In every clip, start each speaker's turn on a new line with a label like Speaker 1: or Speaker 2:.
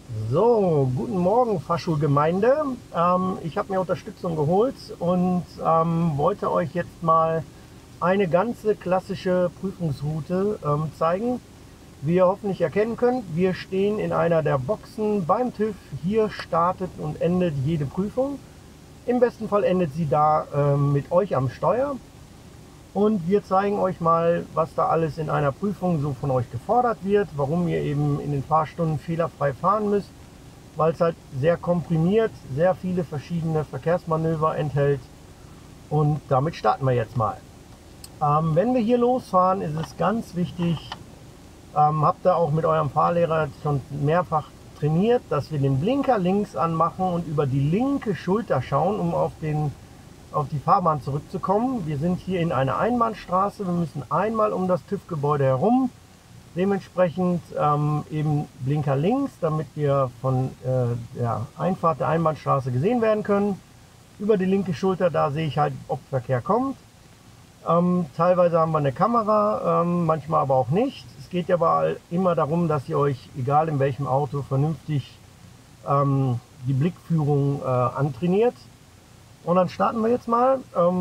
Speaker 1: So, guten Morgen, Fahrschulgemeinde. Ich habe mir Unterstützung geholt und wollte euch jetzt mal eine ganze klassische Prüfungsroute zeigen. Wie ihr hoffentlich erkennen könnt, wir stehen in einer der Boxen beim TÜV. Hier startet und endet jede Prüfung. Im besten Fall endet sie da mit euch am Steuer. Und wir zeigen euch mal, was da alles in einer Prüfung so von euch gefordert wird, warum ihr eben in den Fahrstunden fehlerfrei fahren müsst, weil es halt sehr komprimiert, sehr viele verschiedene Verkehrsmanöver enthält. Und damit starten wir jetzt mal. Wenn wir hier losfahren, ist es ganz wichtig, habt ihr auch mit eurem Fahrlehrer schon mehrfach trainiert, dass wir den Blinker links anmachen und über die linke Schulter schauen, um auf die Fahrbahn zurückzukommen. Wir sind hier in einer Einbahnstraße, wir müssen einmal um das TÜV-Gebäude herum. Dementsprechend eben Blinker links, damit wir von der Einfahrt der Einbahnstraße gesehen werden können. Über die linke Schulter, da sehe ich halt, ob Verkehr kommt. Teilweise haben wir eine Kamera, manchmal aber auch nicht. Es geht ja aber immer darum, dass ihr euch, egal in welchem Auto, vernünftig die Blickführung antrainiert. Und dann starten wir jetzt mal.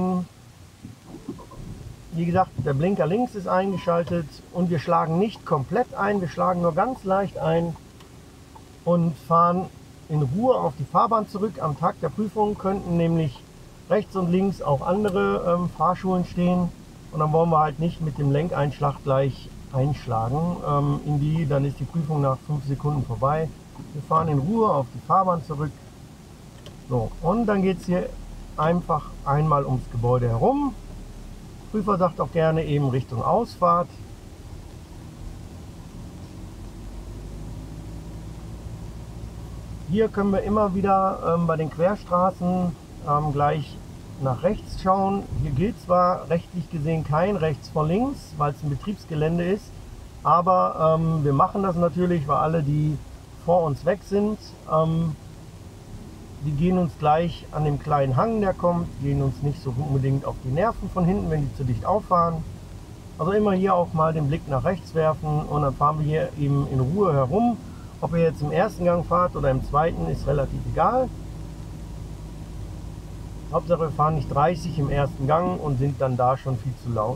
Speaker 1: Wie gesagt, der Blinker links ist eingeschaltet und wir schlagen nicht komplett ein, wir schlagen nur ganz leicht ein und fahren in Ruhe auf die Fahrbahn zurück. Am Tag der Prüfung könnten nämlich rechts und links auch andere Fahrschulen stehen und dann wollen wir halt nicht mit dem Lenkeinschlag gleich einschlagen dann ist die Prüfung nach 5 Sekunden vorbei. Wir fahren in Ruhe auf die Fahrbahn zurück. So, und dann geht es hier einfach einmal ums Gebäude herum. Der Prüfer sagt auch gerne eben Richtung Ausfahrt. Hier können wir immer wieder bei den Querstraßen gleich nach rechts schauen. Hier gilt zwar rechtlich gesehen kein rechts vor links, weil es ein Betriebsgelände ist, aber wir machen das natürlich, weil alle, die vor uns weg sind, die gehen uns gleich an dem kleinen Hang, der kommt, gehen uns nicht so unbedingt auf die Nerven von hinten, wenn die zu dicht auffahren. Also immer hier auch mal den Blick nach rechts werfen und dann fahren wir hier eben in Ruhe herum. Ob ihr jetzt im ersten Gang fahrt oder im zweiten, ist relativ egal. Hauptsache wir fahren nicht 30 im ersten Gang und sind dann da schon viel zu laut.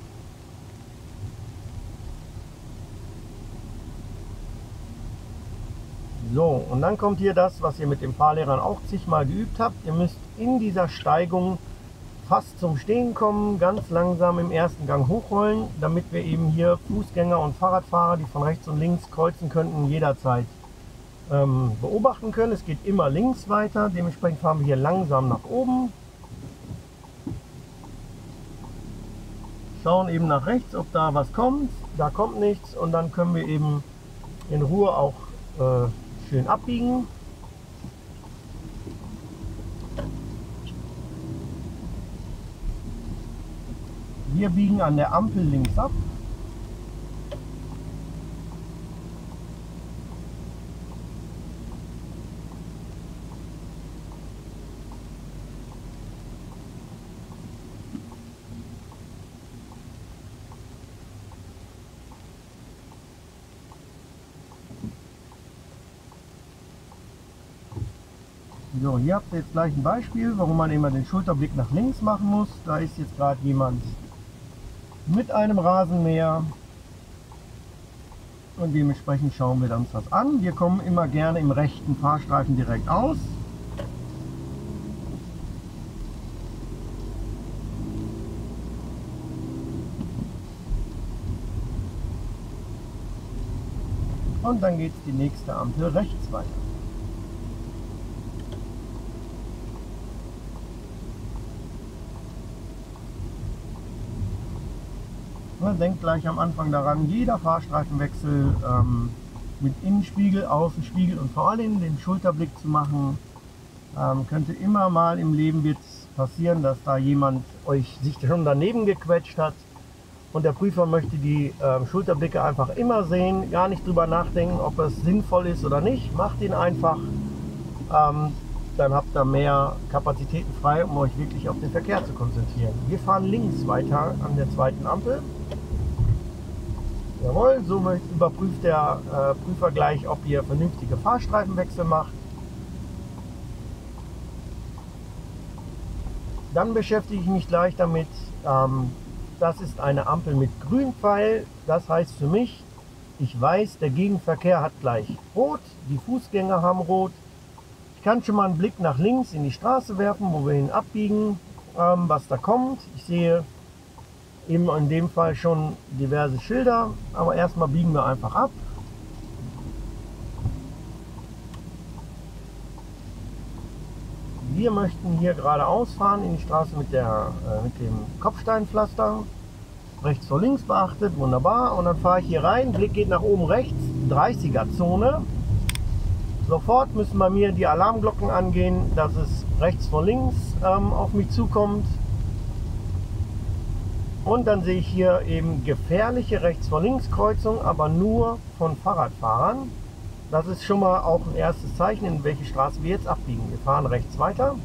Speaker 1: So, und dann kommt hier das, was ihr mit den Fahrlehrern auch zigmal geübt habt. Ihr müsst in dieser Steigung fast zum Stehen kommen, ganz langsam im ersten Gang hochrollen, damit wir eben hier Fußgänger und Fahrradfahrer, die von rechts und links kreuzen könnten, jederzeit beobachten können. Es geht immer links weiter, dementsprechend fahren wir hier langsam nach oben. Schauen eben nach rechts, ob da was kommt. Da kommt nichts und dann können wir eben in Ruhe auch schön abbiegen. Wir biegen an der Ampel links ab. So, hier habt ihr jetzt gleich ein Beispiel, warum man immer den Schulterblick nach links machen muss. Da ist jetzt gerade jemand mit einem Rasenmäher und dementsprechend schauen wir uns das an. Wir kommen immer gerne im rechten Fahrstreifen direkt aus. Und dann geht es die nächste Ampel rechts weiter. Denkt gleich am Anfang daran, jeder Fahrstreifenwechsel mit Innenspiegel, Außenspiegel und vor allem den Schulterblick zu machen. Könnte immer mal im Leben wird passieren, dass da jemand sich schon daneben gequetscht hat und der Prüfer möchte die Schulterblicke einfach immer sehen, gar nicht drüber nachdenken, ob es sinnvoll ist oder nicht. Macht ihn einfach, dann habt ihr mehr Kapazitäten frei, um euch wirklich auf den Verkehr zu konzentrieren. Wir fahren links weiter an der zweiten Ampel. Jawohl, so überprüft der Prüfer gleich, ob ihr vernünftige Fahrstreifenwechsel macht. Dann beschäftige ich mich gleich damit. Das ist eine Ampel mit Grünpfeil. Das heißt für mich, ich weiß, der Gegenverkehr hat gleich Rot, die Fußgänger haben Rot. Ich kann schon mal einen Blick nach links in die Straße werfen, wo wir hin abbiegen, was da kommt. Ich sehe eben in dem Fall schon diverse Schilder, aber erstmal biegen wir einfach ab. Wir möchten hier geradeaus fahren in die Straße mit dem Kopfsteinpflaster. Rechts vor links beachtet, wunderbar. Und dann fahre ich hier rein, Blick geht nach oben rechts, 30er-Zone. Sofort müssen bei mir die Alarmglocken angehen, dass es rechts vor links auf mich zukommt. Und dann sehe ich hier eben gefährliche rechts vor links Kreuzung, aber nur von Fahrradfahrern. Das ist schon mal auch ein erstes Zeichen, in welche Straße wir jetzt abbiegen. Wir fahren rechts weiter.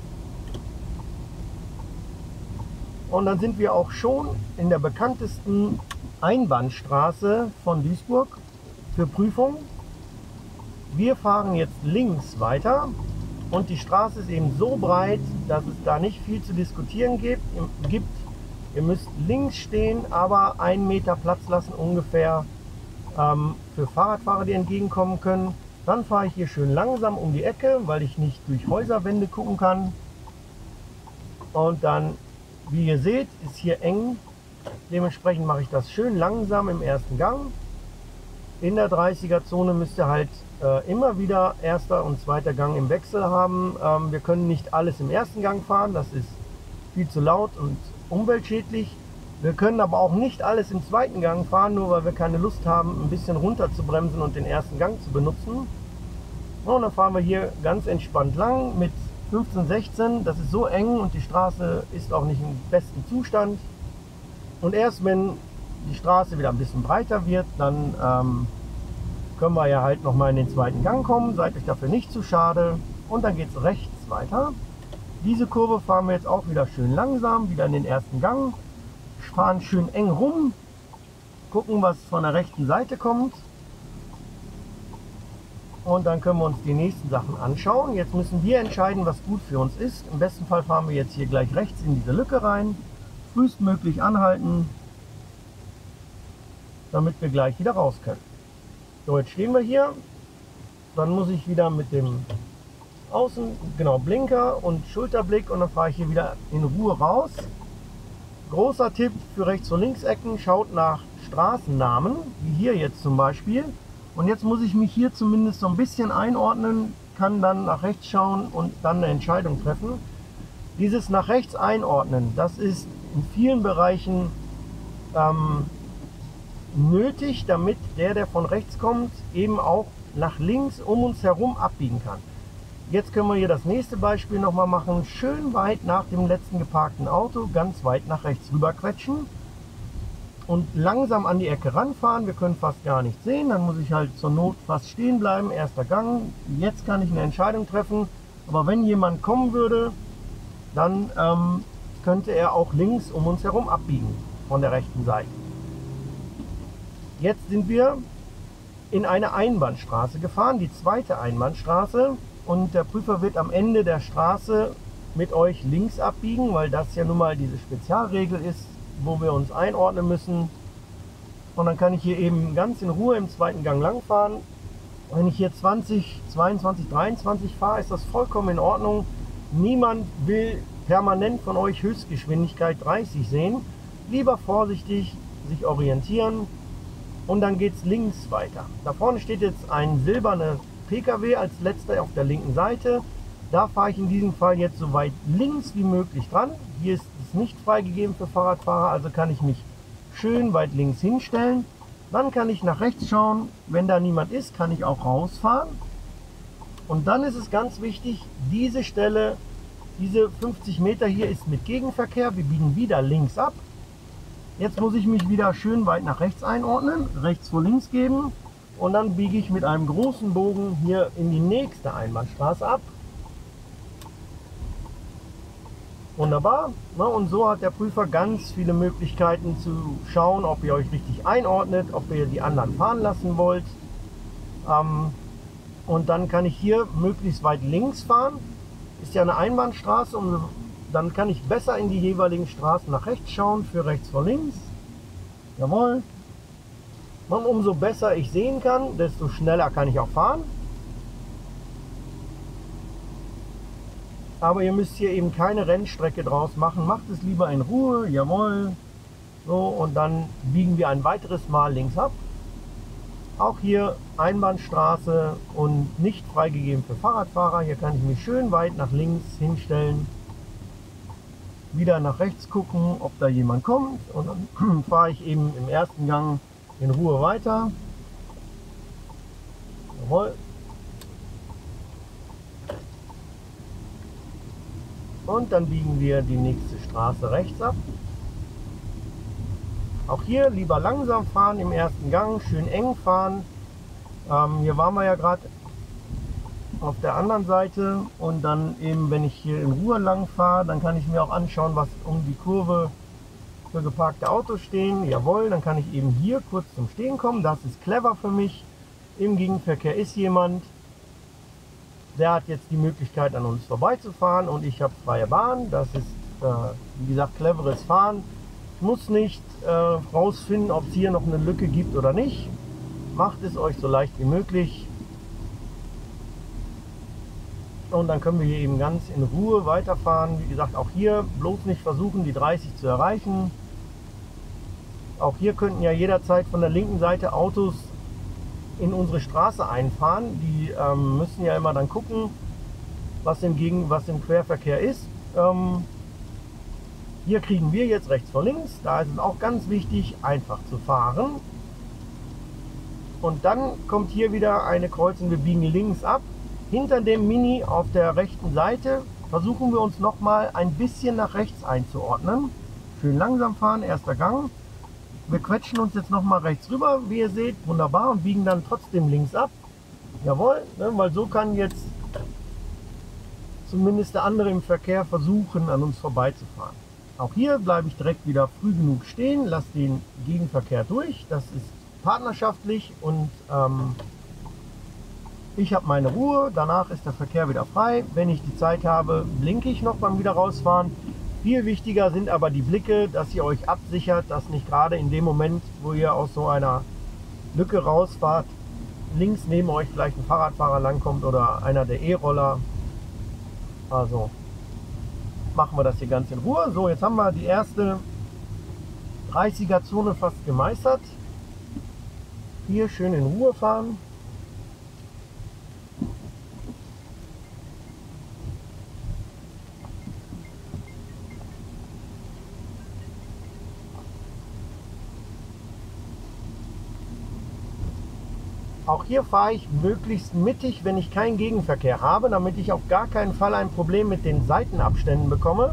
Speaker 1: Und dann sind wir auch schon in der bekanntesten Einbahnstraße von Duisburg für Prüfung. Wir fahren jetzt links weiter und die Straße ist eben so breit, dass es da nicht viel zu diskutieren gibt. Ihr müsst links stehen, aber 1 Meter Platz lassen ungefähr für Fahrradfahrer, die entgegenkommen können. Dann fahre ich hier schön langsam um die Ecke, weil ich nicht durch Häuserwände gucken kann. Und dann, wie ihr seht, ist hier eng. Dementsprechend mache ich das schön langsam im ersten Gang. In der 30er-Zone müsst ihr halt immer wieder erster und zweiter Gang im Wechsel haben. Wir können nicht alles im ersten Gang fahren, das ist viel zu laut und umweltschädlich. Wir können aber auch nicht alles im zweiten Gang fahren, nur weil wir keine Lust haben, ein bisschen runter zu bremsen und den ersten Gang zu benutzen. Und dann fahren wir hier ganz entspannt lang mit 15, 16. Das ist so eng und die Straße ist auch nicht im besten Zustand. Und erst wenn die Straße wieder ein bisschen breiter wird, dann können wir ja halt nochmal in den zweiten Gang kommen. Seid euch dafür nicht zu schade. Und dann geht es rechts weiter. Diese Kurve fahren wir jetzt auch wieder schön langsam, wieder in den ersten Gang. Fahren schön eng rum, gucken, was von der rechten Seite kommt. Und dann können wir uns die nächsten Sachen anschauen. Jetzt müssen wir entscheiden, was gut für uns ist. Im besten Fall fahren wir jetzt hier gleich rechts in diese Lücke rein. Frühestmöglich anhalten, damit wir gleich wieder raus können. So, jetzt stehen wir hier. Dann muss ich wieder mit dem Blinker und Schulterblick und dann fahre ich hier wieder in Ruhe raus. Großer Tipp für Rechts- und Linksecken, schaut nach Straßennamen, wie hier jetzt zum Beispiel. Und jetzt muss ich mich hier zumindest so ein bisschen einordnen, kann dann nach rechts schauen und dann eine Entscheidung treffen. Dieses nach rechts einordnen, das ist in vielen Bereichen nötig, damit der von rechts kommt, eben auch nach links um uns herum abbiegen kann. Jetzt können wir hier das nächste Beispiel nochmal machen. Schön weit nach dem letzten geparkten Auto, ganz weit nach rechts rüber quetschen und langsam an die Ecke ranfahren. Wir können fast gar nichts sehen, dann muss ich halt zur Not fast stehen bleiben. Erster Gang, jetzt kann ich eine Entscheidung treffen. Aber wenn jemand kommen würde, dann könnte er auch links um uns herum abbiegen von der rechten Seite. Jetzt sind wir in eine Einbahnstraße gefahren, die zweite Einbahnstraße. Und der Prüfer wird am Ende der Straße mit euch links abbiegen, weil das ja nun mal diese Spezialregel ist, wo wir uns einordnen müssen. Und dann kann ich hier eben ganz in Ruhe im zweiten Gang lang fahren. Wenn ich hier 20, 22, 23 fahre, ist das vollkommen in Ordnung. Niemand will permanent von euch Höchstgeschwindigkeit 30 sehen. Lieber vorsichtig sich orientieren und dann geht es links weiter. Da vorne steht jetzt ein silberner PKW als letzter auf der linken Seite. Da fahre ich in diesem Fall jetzt so weit links wie möglich dran. Hier ist es nicht freigegeben für Fahrradfahrer, also kann ich mich schön weit links hinstellen. Dann kann ich nach rechts schauen. Wenn da niemand ist, kann ich auch rausfahren. Und dann ist es ganz wichtig, diese Stelle, diese 50 Meter hier ist mit Gegenverkehr. Wir biegen wieder links ab. Jetzt muss ich mich wieder schön weit nach rechts einordnen, rechts vor links geben. Und dann biege ich mit einem großen Bogen hier in die nächste Einbahnstraße ab. Wunderbar. Ne? Und so hat der Prüfer ganz viele Möglichkeiten zu schauen, ob ihr euch richtig einordnet, ob ihr die anderen fahren lassen wollt. Und dann kann ich hier möglichst weit links fahren. Ist ja eine Einbahnstraße und dann kann ich besser in die jeweiligen Straßen nach rechts schauen, für rechts vor links. Jawohl. Und umso besser ich sehen kann, desto schneller kann ich auch fahren. Aber ihr müsst hier eben keine Rennstrecke draus machen. Macht es lieber in Ruhe. Jawohl. So, und dann biegen wir ein weiteres Mal links ab. Auch hier Einbahnstraße und nicht freigegeben für Fahrradfahrer. Hier kann ich mich schön weit nach links hinstellen. Wieder nach rechts gucken, ob da jemand kommt. Und dann fahre ich eben im ersten Gang in Ruhe weiter. Jawohl. Und dann biegen wir die nächste Straße rechts ab. Auch hier lieber langsam fahren im ersten Gang, schön eng fahren. Hier waren wir ja gerade auf der anderen Seite und dann eben, wenn ich hier in Ruhe lang fahre, dann kann ich mir auch anschauen, was um die Kurve für geparkte Autos stehen. Jawohl, dann kann ich eben hier kurz zum Stehen kommen. Das ist clever für mich. Im Gegenverkehr ist jemand, der hat jetzt die Möglichkeit, an uns vorbeizufahren und ich habe freie Bahn. Das ist, wie gesagt, cleveres Fahren. Ich muss nicht rausfinden, ob es hier noch eine Lücke gibt oder nicht. Macht es euch so leicht wie möglich. Und dann können wir hier eben ganz in Ruhe weiterfahren. Wie gesagt, auch hier bloß nicht versuchen, die 30 zu erreichen. Auch hier könnten ja jederzeit von der linken Seite Autos in unsere Straße einfahren. Die müssen ja immer dann gucken, was im Querverkehr ist. Hier kriegen wir jetzt rechts vor links. Da ist es auch ganz wichtig, einfach zu fahren. Und dann kommt hier wieder eine Kreuzung. Wir biegen links ab. Hinter dem Mini auf der rechten Seite versuchen wir uns noch mal ein bisschen nach rechts einzuordnen. Schön langsam fahren, erster Gang. Wir quetschen uns jetzt noch mal rechts rüber, wie ihr seht, wunderbar, und biegen dann trotzdem links ab. Jawohl, ne, weil so kann jetzt zumindest der andere im Verkehr versuchen, an uns vorbeizufahren. Auch hier bleibe ich direkt wieder früh genug stehen, lasse den Gegenverkehr durch. Das ist partnerschaftlich und ich habe meine Ruhe. Danach ist der Verkehr wieder frei. Wenn ich die Zeit habe, blinke ich noch beim wieder rausfahren. Viel wichtiger sind aber die Blicke, dass ihr euch absichert, dass nicht gerade in dem Moment, wo ihr aus so einer Lücke rausfahrt, links neben euch vielleicht ein Fahrradfahrer langkommt oder einer der E-Roller. Also machen wir das hier ganz in Ruhe. So, jetzt haben wir die erste 30er-Zone fast gemeistert. Hier schön in Ruhe fahren. Auch hier fahre ich möglichst mittig, wenn ich keinen Gegenverkehr habe, damit ich auf gar keinen Fall ein Problem mit den Seitenabständen bekomme.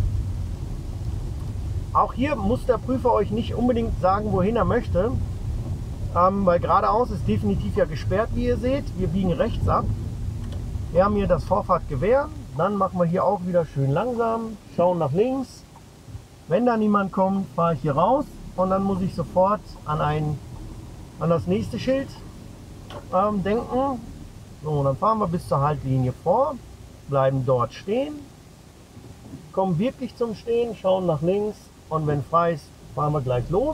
Speaker 1: Auch hier muss der Prüfer euch nicht unbedingt sagen, wohin er möchte, weil geradeaus ist definitiv ja gesperrt, wie ihr seht. Wir biegen rechts ab. Wir haben hier das Vorfahrtgewehr. Dann machen wir hier auch wieder schön langsam, schauen nach links. Wenn da niemand kommt, fahre ich hier raus und dann muss ich sofort an das nächste Schild denken. So, dann fahren wir bis zur Haltlinie vor, bleiben dort stehen, kommen wirklich zum Stehen, schauen nach links und wenn frei ist, fahren wir gleich los.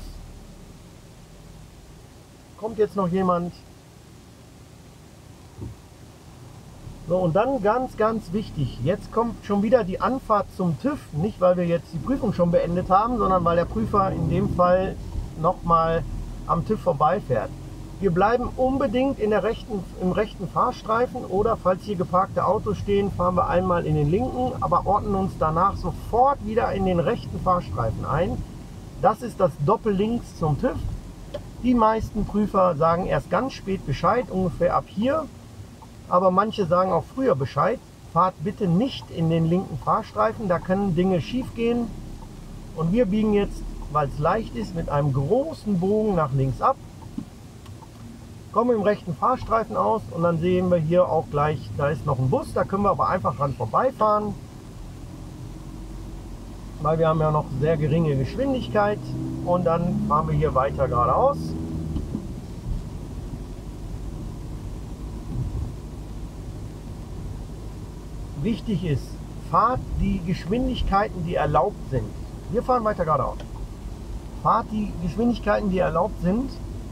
Speaker 1: Kommt jetzt noch jemand? So, und dann ganz wichtig, jetzt kommt schon wieder die Anfahrt zum TÜV, nicht weil wir jetzt die Prüfung schon beendet haben, sondern weil der Prüfer in dem Fall nochmal am TÜV vorbeifährt. Wir bleiben unbedingt im rechten Fahrstreifen oder falls hier geparkte Autos stehen, fahren wir einmal in den linken, aber ordnen uns danach sofort wieder in den rechten Fahrstreifen ein. Das ist das Doppellinks zum TÜV. Die meisten Prüfer sagen erst ganz spät Bescheid, ungefähr ab hier, aber manche sagen auch früher Bescheid. Fahrt bitte nicht in den linken Fahrstreifen, da können Dinge schief gehen. Und wir biegen jetzt, weil es leicht ist, mit einem großen Bogen nach links ab. Kommen im rechten Fahrstreifen aus und dann sehen wir hier auch gleich, da ist noch ein Bus, da können wir aber einfach dran vorbeifahren. weil wir haben ja noch sehr geringe Geschwindigkeit, und dann fahren wir hier weiter geradeaus. Wichtig ist, fahrt die Geschwindigkeiten, die erlaubt sind. Wir fahren weiter geradeaus. Fahrt die Geschwindigkeiten, die erlaubt sind.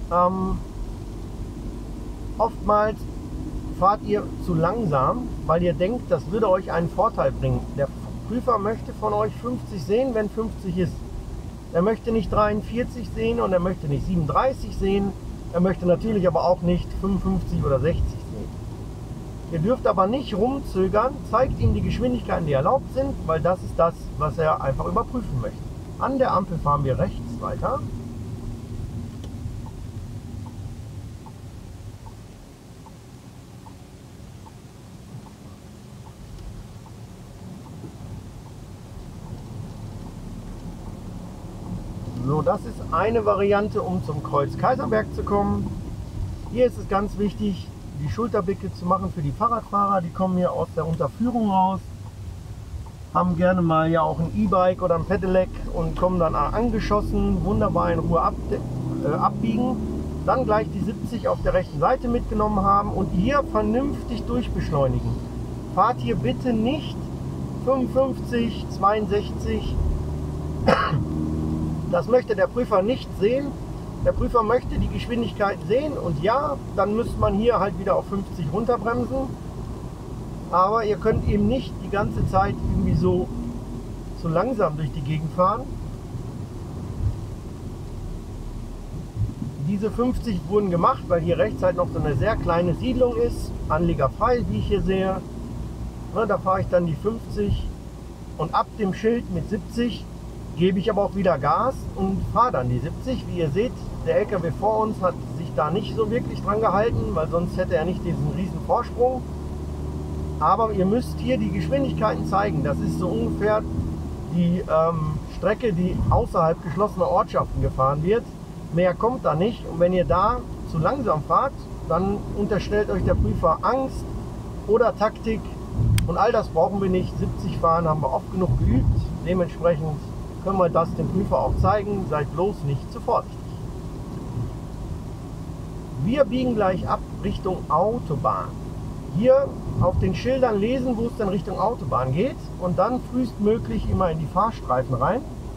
Speaker 1: Oftmals fahrt ihr zu langsam, weil ihr denkt, das würde euch einen Vorteil bringen. Der Prüfer möchte von euch 50 sehen, wenn 50 ist. Er möchte nicht 43 sehen und er möchte nicht 37 sehen. Er möchte natürlich aber auch nicht 55 oder 60 sehen. Ihr dürft aber nicht rumzögern, zeigt ihm die Geschwindigkeiten, die erlaubt sind, weil das ist das, was er einfach überprüfen möchte. An der Ampel fahren wir rechts weiter. So, das ist eine Variante, um zum Kreuz Kaiserberg zu kommen. Hier ist es ganz wichtig, die Schulterblicke zu machen für die Fahrradfahrer. Die kommen hier aus der Unterführung raus, haben gerne mal ja auch ein E-Bike oder ein Pedelec und kommen dann angeschossen, wunderbar in Ruhe abbiegen. Dann gleich die 70 auf der rechten Seite mitgenommen haben und hier vernünftig durchbeschleunigen. Fahrt hier bitte nicht 55, 62. Das möchte der Prüfer nicht sehen. Der Prüfer möchte die Geschwindigkeit sehen, und ja, dann müsste man hier halt wieder auf 50 runterbremsen. Aber ihr könnt eben nicht die ganze Zeit irgendwie so langsam durch die Gegend fahren. Diese 50 wurden gemacht, weil hier rechts halt noch so eine sehr kleine Siedlung ist, anlegerfrei, wie ich hier sehe. Da fahre ich dann die 50 und ab dem Schild mit 70 gebe ich aber auch wieder Gas und fahre dann die 70. Wie ihr seht, der LKW vor uns hat sich da nicht so wirklich dran gehalten, weil sonst hätte er nicht diesen riesen Vorsprung. Aber ihr müsst hier die Geschwindigkeiten zeigen. Das ist so ungefähr die Strecke, die außerhalb geschlossener Ortschaften gefahren wird. Mehr kommt da nicht. Und wenn ihr da zu langsam fahrt, dann unterstellt euch der Prüfer Angst oder Taktik. Und all das brauchen wir nicht. 70 fahren haben wir oft genug geübt. Dementsprechend können wir das dem Prüfer auch zeigen. Seid bloß nicht zu vorsichtig. Wir biegen gleich ab Richtung Autobahn. Hier auf den Schildern lesen, wo es dann Richtung Autobahn geht, und dann frühestmöglich immer in die Fahrstreifen rein.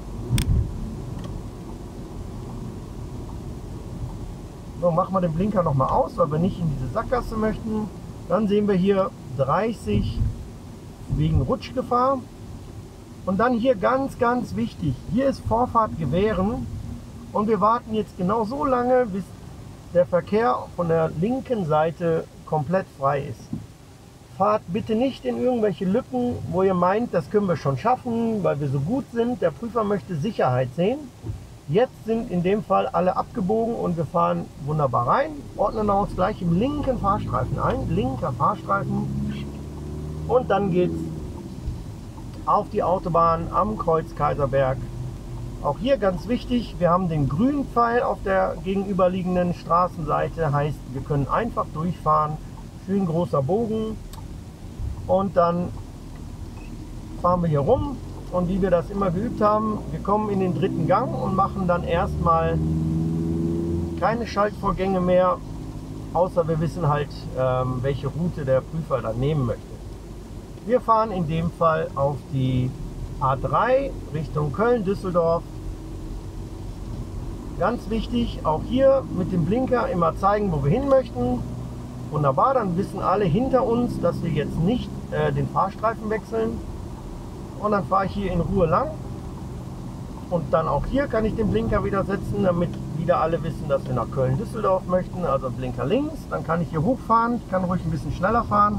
Speaker 1: So, machen wir den Blinker nochmal aus, weil wir nicht in diese Sackgasse möchten. Dann sehen wir hier 30 wegen Rutschgefahr. Und dann hier ganz, ganz wichtig, hier ist Vorfahrt gewähren, und wir warten jetzt genau so lange, bis der Verkehr von der linken Seite komplett frei ist. Fahrt bitte nicht in irgendwelche Lücken, wo ihr meint, das können wir schon schaffen, weil wir so gut sind. Der Prüfer möchte Sicherheit sehen. Jetzt sind in dem Fall alle abgebogen und wir fahren wunderbar rein, ordnen uns gleich im linken Fahrstreifen ein, linker Fahrstreifen, und dann geht es auf die Autobahn am Kreuz Kaiserberg. Auch hier ganz wichtig, wir haben den grünen Pfeil auf der gegenüberliegenden Straßenseite, heißt, wir können einfach durchfahren, schön großer Bogen, und dann fahren wir hier rum. Und wie wir das immer geübt haben, wir kommen in den dritten Gang und machen dann erstmal keine Schaltvorgänge mehr, außer wir wissen halt, welche Route der Prüfer dann nehmen möchte. Wir fahren in dem Fall auf die A3 Richtung Köln-Düsseldorf. Ganz wichtig, auch hier mit dem Blinker immer zeigen, wo wir hin möchten. Wunderbar, dann wissen alle hinter uns, dass wir jetzt nicht den Fahrstreifen wechseln. Und dann fahre ich hier in Ruhe lang. Und dann auch hier kann ich den Blinker wieder setzen, damit wieder alle wissen, dass wir nach Köln-Düsseldorf möchten. Also Blinker links, dann kann ich hier hochfahren. Ich kann ruhig ein bisschen schneller fahren.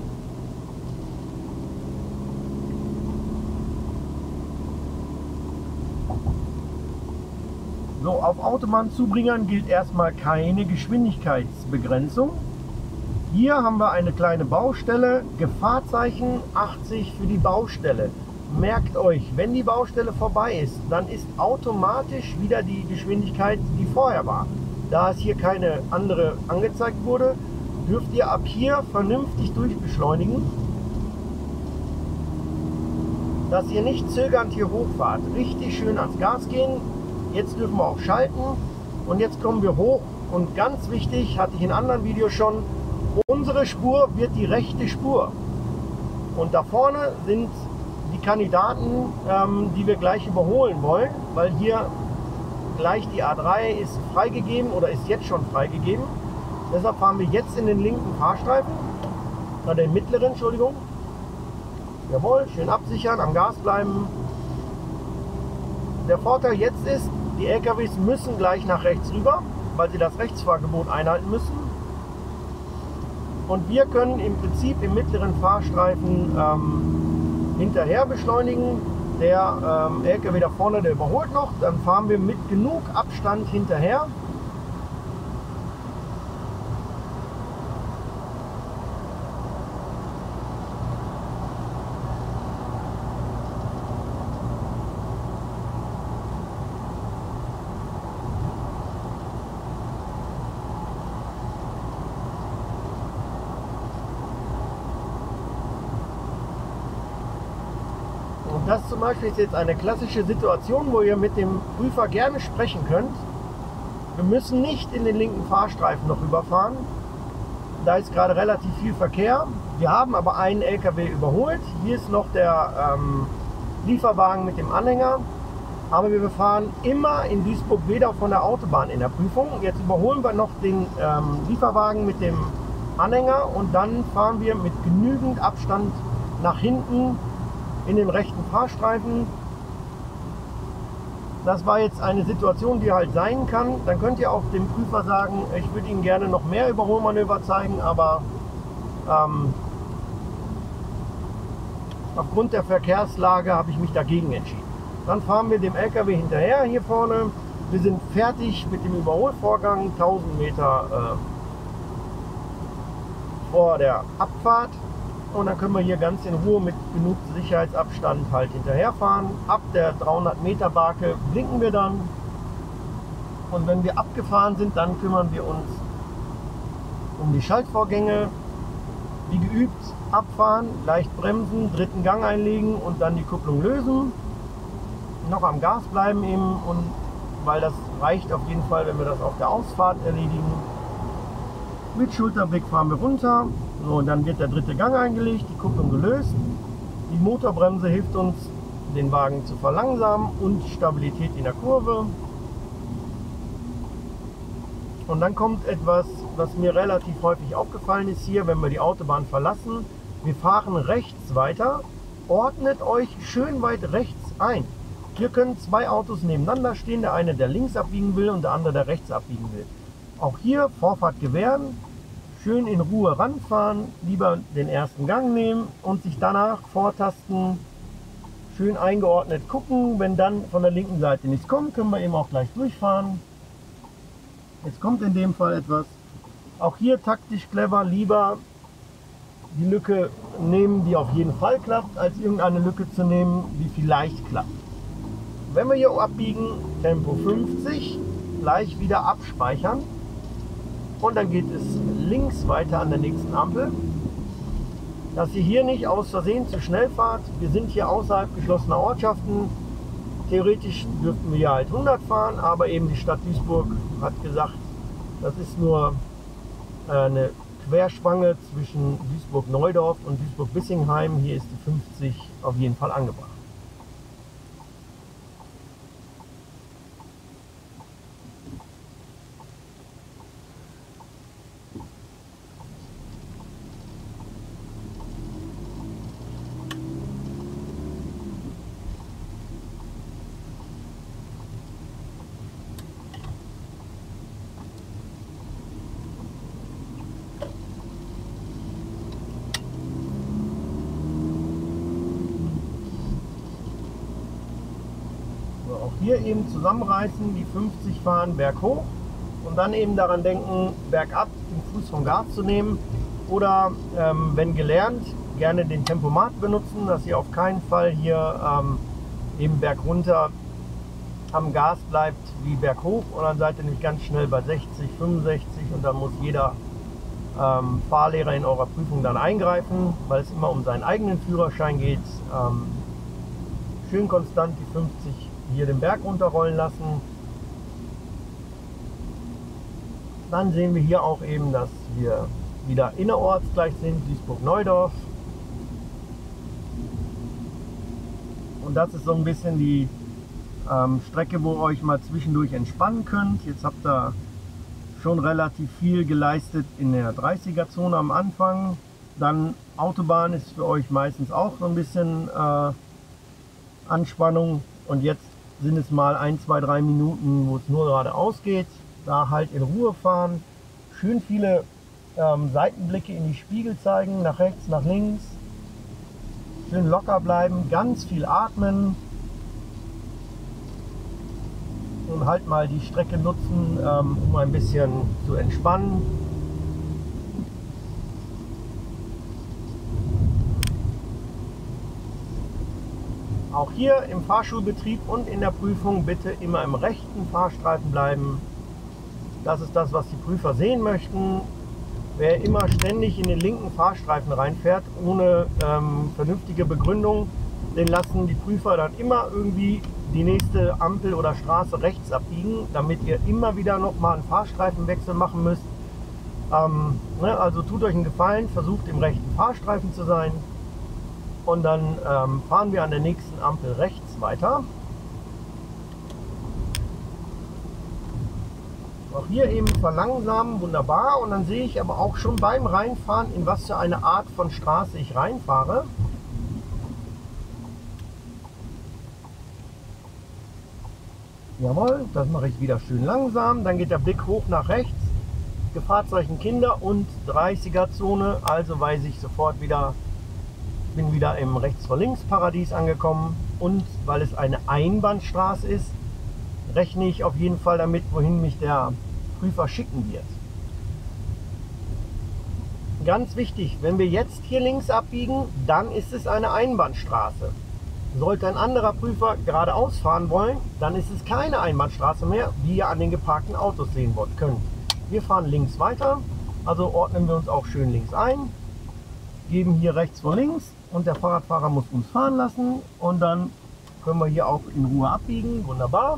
Speaker 1: So, auf Autobahnzubringern gilt erstmal keine Geschwindigkeitsbegrenzung. Hier haben wir eine kleine Baustelle, Gefahrzeichen 80 für die Baustelle. Merkt euch, wenn die Baustelle vorbei ist, dann ist automatisch wieder die Geschwindigkeit, die vorher war. Da es hier keine andere angezeigt wurde, dürft ihr ab hier vernünftig durchbeschleunigen. dass ihr nicht zögernd hier hochfahrt. Richtig schön ans Gas gehen. Jetzt dürfen wir auch schalten. Und jetzt kommen wir hoch. Und ganz wichtig, hatte ich in anderen Videos schon, unsere Spur wird die rechte Spur. Und da vorne sind die Kandidaten, die wir gleich überholen wollen, weil hier gleich die A3 ist freigegeben oder ist jetzt schon freigegeben. Deshalb fahren wir jetzt in den linken Fahrstreifen, den mittleren, Entschuldigung. Jawohl, schön absichern, am Gas bleiben. Der Vorteil jetzt ist, die LKWs müssen gleich nach rechts rüber, weil sie das Rechtsfahrgebot einhalten müssen. Und wir können im Prinzip im mittleren Fahrstreifen hinterher beschleunigen. Der LKW da vorne, der überholt noch, dann fahren wir mit genug Abstand hinterher. Und das zum Beispiel ist jetzt eine klassische Situation, wo ihr mit dem Prüfer gerne sprechen könnt. Wir müssen nicht in den linken Fahrstreifen noch rüberfahren. Da ist gerade relativ viel Verkehr. Wir haben aber einen LKW überholt. Hier ist noch der Lieferwagen mit dem Anhänger. Aber wir fahren immer in Duisburg weder von der Autobahn in der Prüfung. Jetzt überholen wir noch den Lieferwagen mit dem Anhänger und dann fahren wir mit genügend Abstand nach hinten in den rechten Fahrstreifen. Das war jetzt eine Situation, die halt sein kann. Dann könnt ihr auch dem Prüfer sagen, ich würde Ihnen gerne noch mehr Überholmanöver zeigen, aber aufgrund der Verkehrslage habe ich mich dagegen entschieden. Dann fahren wir dem LKW hinterher hier vorne. Wir sind fertig mit dem Überholvorgang, 1000 Meter vor der Abfahrt. Und dann können wir hier ganz in Ruhe mit genug Sicherheitsabstand halt hinterherfahren. Ab der 300 Meter Barke blinken wir dann. Und wenn wir abgefahren sind, dann kümmern wir uns um die Schaltvorgänge. Wie geübt, abfahren, leicht bremsen, dritten Gang einlegen und dann die Kupplung lösen. Noch am Gas bleiben eben, und weil das reicht auf jeden Fall, wenn wir das auf der Ausfahrt erledigen. Mit Schulterblick fahren wir runter. So, und dann wird der dritte Gang eingelegt, die Kupplung gelöst. Die Motorbremse hilft uns, den Wagen zu verlangsamen und Stabilität in der Kurve. Und dann kommt etwas, was mir relativ häufig aufgefallen ist hier, wenn wir die Autobahn verlassen. Wir fahren rechts weiter. Ordnet euch schön weit rechts ein. Hier können zwei Autos nebeneinander stehen, der eine, der links abbiegen will, und der andere, der rechts abbiegen will. Auch hier Vorfahrt gewähren. Schön in Ruhe ranfahren, lieber den ersten Gang nehmen und sich danach vortasten, schön eingeordnet gucken. Wenn dann von der linken Seite nichts kommt, können wir eben auch gleich durchfahren. Jetzt kommt in dem Fall etwas. Auch hier taktisch clever, lieber die Lücke nehmen, die auf jeden Fall klappt, als irgendeine Lücke zu nehmen, die vielleicht klappt. Wenn wir hier abbiegen, Tempo 50, gleich wieder abspeichern. Und dann geht es links weiter an der nächsten Ampel. Dass ihr hier nicht aus Versehen zu schnell fahrt. Wir sind hier außerhalb geschlossener Ortschaften. Theoretisch dürften wir hier halt 100 fahren, aber eben die Stadt Duisburg hat gesagt, das ist nur eine Querspange zwischen Duisburg-Neudorf und Duisburg-Bissingheim. Hier ist die 50 auf jeden Fall angebracht. Auch hier eben zusammenreißen, die 50 fahren berghoch und dann eben daran denken, bergab den Fuß vom Gas zu nehmen oder wenn gelernt, gerne den Tempomat benutzen, dass ihr auf keinen Fall hier eben bergunter am Gas bleibt wie berghoch, und dann seid ihr nämlich ganz schnell bei 60, 65 und dann muss jeder Fahrlehrer in eurer Prüfung dann eingreifen, weil es immer um seinen eigenen Führerschein geht. schön konstant die 50 hier den Berg runterrollen lassen. Dann sehen wir hier auch eben, dass wir wieder innerorts gleich sind, Duisburg-Neudorf. Und das ist so ein bisschen die Strecke, wo ihr euch mal zwischendurch entspannen könnt. Jetzt habt ihr schon relativ viel geleistet in der 30er-Zone am Anfang. Dann Autobahn ist für euch meistens auch so ein bisschen Anspannung. Und jetzt sind es mal 1, 2, 3 Minuten, wo es nur geradeaus geht. Da halt in Ruhe fahren. Schön viele Seitenblicke in die Spiegel zeigen, nach rechts, nach links. Schön locker bleiben, ganz viel atmen. Und halt mal die Strecke nutzen, um ein bisschen zu entspannen. Auch hier im Fahrschulbetrieb und in der Prüfung bitte immer im rechten Fahrstreifen bleiben. Das ist das, was die Prüfer sehen möchten. Wer immer ständig in den linken Fahrstreifen reinfährt, ohne vernünftige Begründung, den lassen die Prüfer dann immer irgendwie die nächste Ampel oder Straße rechts abbiegen, damit ihr immer wieder nochmal einen Fahrstreifenwechsel machen müsst. Also tut euch einen Gefallen, versucht im rechten Fahrstreifen zu sein und dann fahren wir an der nächsten Ampel rechts weiter. Auch hier eben verlangsamen, wunderbar. Und dann sehe ich aber auch schon beim Reinfahren, in was für eine Art von Straße ich reinfahre. Jawohl, das mache ich wieder schön langsam. Dann geht der Blick hoch nach rechts. Gefahrzeichen Kinder und 30er-Zone. Also weiß ich sofort wieder, bin wieder im Rechts-vor-Links-Paradies angekommen. Und weil es eine Einbahnstraße ist, rechne ich auf jeden Fall damit, wohin mich der Prüfer schicken wird. Ganz wichtig, wenn wir jetzt hier links abbiegen, dann ist es eine Einbahnstraße. Sollte ein anderer Prüfer geradeaus fahren wollen, dann ist es keine Einbahnstraße mehr, wie ihr an den geparkten Autos sehen könnt. Wir fahren links weiter, also ordnen wir uns auch schön links ein, geben hier rechts vor links und der Fahrradfahrer muss uns fahren lassen und dann können wir hier auch in Ruhe abbiegen. Wunderbar.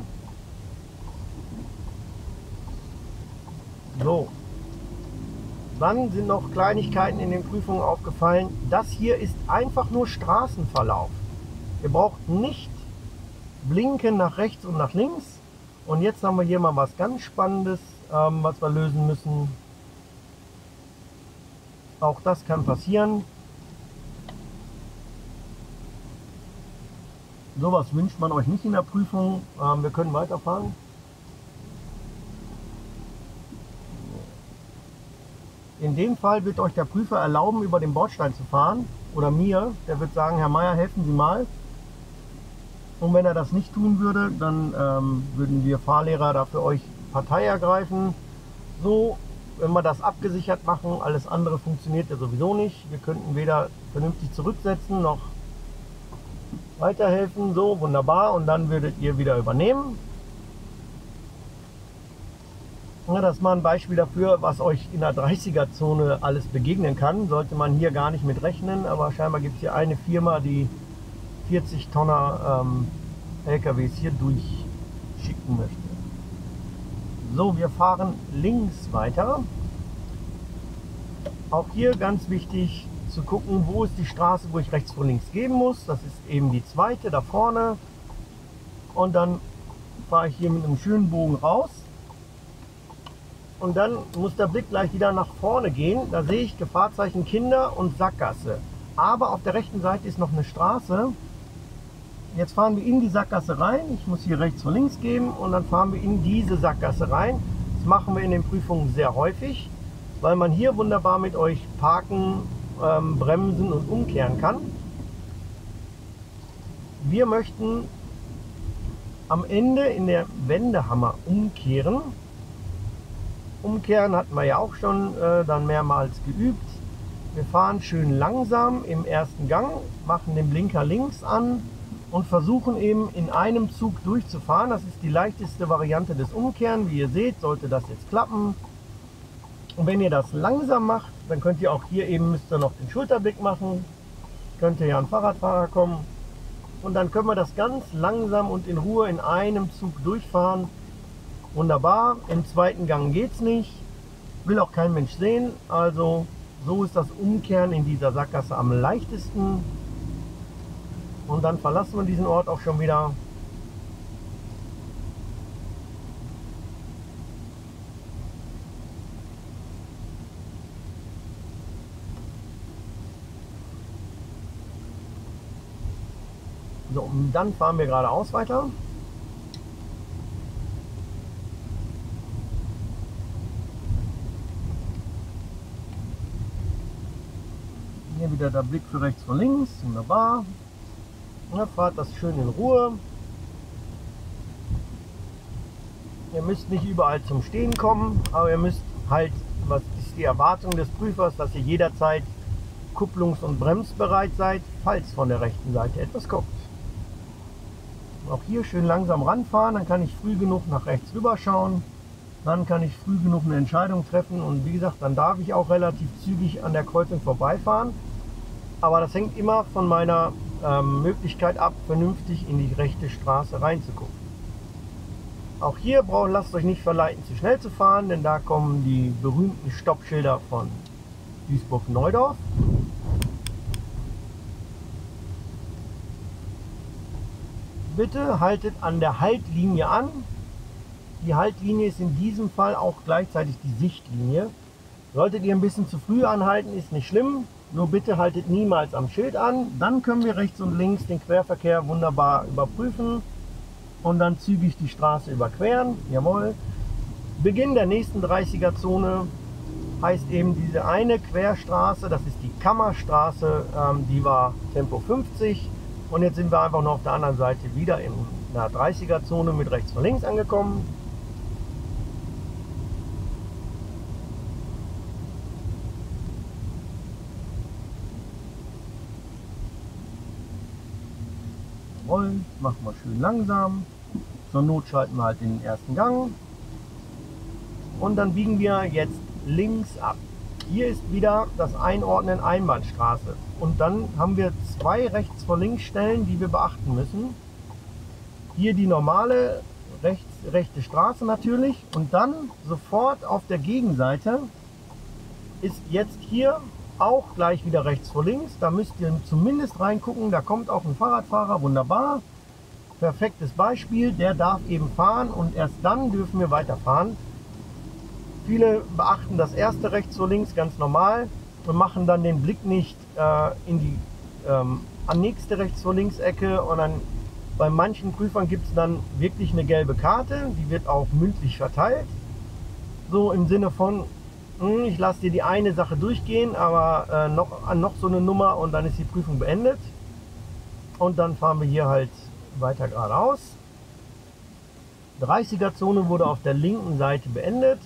Speaker 1: So, dann sind noch Kleinigkeiten in den Prüfungen aufgefallen. Das hier ist einfach nur Straßenverlauf. Ihr braucht nicht blinken nach rechts und nach links. Und jetzt haben wir hier mal was ganz Spannendes, was wir lösen müssen. Auch das kann passieren. Sowas wünscht man euch nicht in der Prüfung. Wir können weiterfahren. In dem Fall wird euch der Prüfer erlauben, über den Bordstein zu fahren. Oder mir. Der wird sagen, Herr Meier, helfen Sie mal. Und wenn er das nicht tun würde, dann würden wir Fahrlehrer da für euch Partei ergreifen. So, wenn wir das abgesichert machen, alles andere funktioniert ja sowieso nicht. Wir könnten weder vernünftig zurücksetzen, noch weiterhelfen. So, wunderbar. Und dann würdet ihr wieder übernehmen. Ja, das ist mal ein Beispiel dafür, was euch in der 30er-Zone alles begegnen kann. Sollte man hier gar nicht mit rechnen, aber scheinbar gibt es hier eine Firma, die 40 Tonner LKWs hier durchschicken möchte. So, wir fahren links weiter. Auch hier ganz wichtig zu gucken, wo ist die Straße, wo ich rechts vor links geben muss. Das ist eben die zweite da vorne. Und dann fahre ich hier mit einem schönen Bogen raus. Und dann muss der Blick gleich wieder nach vorne gehen. Da sehe ich Gefahrzeichen Kinder und Sackgasse. Aber auf der rechten Seite ist noch eine Straße. Jetzt fahren wir in die Sackgasse rein. Ich muss hier rechts vor links geben und dann fahren wir in diese Sackgasse rein. Das machen wir in den Prüfungen sehr häufig, weil man hier wunderbar mit euch parken, bremsen und umkehren kann. Wir möchten am Ende in der Wendehammer umkehren. Umkehren hatten wir ja auch schon dann mehrmals geübt. Wir fahren schön langsam im ersten Gang, machen den Blinker links an und versuchen eben in einem Zug durchzufahren. Das ist die leichteste Variante des Umkehren. Wie ihr seht, sollte das jetzt klappen. Und wenn ihr das langsam macht, dann könnt ihr auch hier eben, müsst ihr noch den Schulterblick machen. Könnte ja ein Fahrradfahrer kommen. Und dann können wir das ganz langsam und in Ruhe in einem Zug durchfahren. Wunderbar. Im zweiten Gang geht es nicht. Will auch kein Mensch sehen. Also so ist das Umkehren in dieser Sackgasse am leichtesten. Und dann verlassen wir diesen Ort auch schon wieder. So, und dann fahren wir geradeaus weiter. Hier wieder der Blick für rechts und links. Wunderbar. Ja, fahrt das schön in Ruhe. Ihr müsst nicht überall zum Stehen kommen, aber ihr müsst halt, was ist die Erwartung des Prüfers, dass ihr jederzeit kupplungs- und bremsbereit seid, falls von der rechten Seite etwas kommt. Auch hier schön langsam ranfahren, dann kann ich früh genug nach rechts rüber schauen, dann kann ich früh genug eine Entscheidung treffen und wie gesagt, dann darf ich auch relativ zügig an der Kreuzung vorbeifahren. Aber das hängt immer von meiner Möglichkeit ab, vernünftig in die rechte Straße reinzugucken. Auch hier lasst euch nicht verleiten, zu schnell zu fahren, denn da kommen die berühmten Stoppschilder von Duisburg-Neudorf. Bitte haltet an der Haltlinie an. Die Haltlinie ist in diesem Fall auch gleichzeitig die Sichtlinie. Solltet ihr ein bisschen zu früh anhalten, ist nicht schlimm. Nur bitte haltet niemals am Schild an. Dann können wir rechts und links den Querverkehr wunderbar überprüfen und dann zügig die Straße überqueren. Jawohl. Beginn der nächsten 30er-Zone heißt eben diese eine Querstraße, das ist die Kammerstraße, die war Tempo 50. Und jetzt sind wir einfach nur auf der anderen Seite wieder in einer 30er-Zone mit rechts und links angekommen. Rollen, machen wir schön langsam. Zur Not schalten wir halt in den ersten Gang. Und dann biegen wir jetzt links ab. Hier ist wieder das Einordnen Einbahnstraße. Und dann haben wir zwei rechts vor links Stellen, die wir beachten müssen. Hier die normale rechte Straße natürlich. Und dann sofort auf der Gegenseite ist jetzt hier auch gleich wieder rechts vor links. Da müsst ihr zumindest reingucken. Da kommt auch ein Fahrradfahrer. Wunderbar. Perfektes Beispiel. Der darf eben fahren und erst dann dürfen wir weiterfahren. Viele beachten das erste rechts vor links ganz normal und machen dann den Blick nicht in die nächste rechts vor links Ecke. Und dann bei manchen Prüfern gibt es dann wirklich eine gelbe Karte. Die wird auch mündlich verteilt. So im Sinne von, ich lasse dir die eine Sache durchgehen, aber noch so eine Nummer und dann ist die Prüfung beendet. Und dann fahren wir hier halt weiter geradeaus. 30er-Zone wurde auf der linken Seite beendet.